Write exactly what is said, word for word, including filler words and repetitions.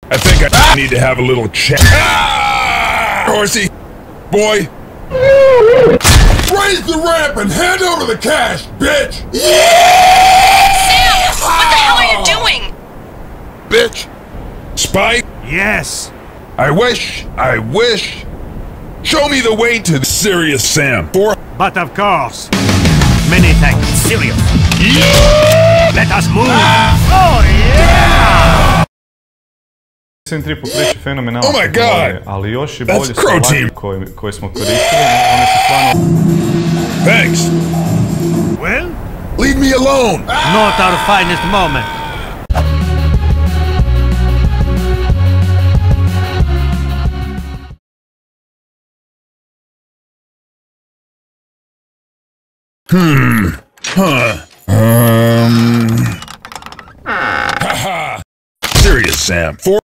I think I need to have a little chat. Ah! Horsey, boy. Raise the ramp and hand over the cash, bitch! Yeah! Sam! What the hell are you doing? Bitch! Spike? Yes! I wish, I wish. Show me the way to the Serious Sam. For But of course. Many thanks. Serious. yeah! Let us move! Oh yeah! tri pokreće fenomenalno, Oh my God! ali još i That's bolje su Crow alati Team. koje, koje smo koristili, one su stvarno... Thanks. Well, Leave me alone. not our finest moment. Hmm. Huh. Um. Haha. Serious Sam. For